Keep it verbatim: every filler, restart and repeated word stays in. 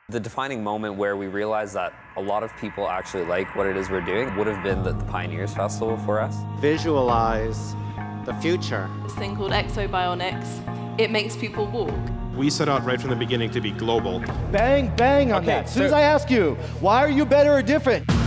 The defining moment where we realized that a lot of people actually like what it is we're doing would have been the, the Pioneers Festival for us. Visualize the future. This thing called Exobionics, it makes people walk. We set out right from the beginning to be global. Bang, bang on okay, that. As soon so as I ask you, why are you better or different?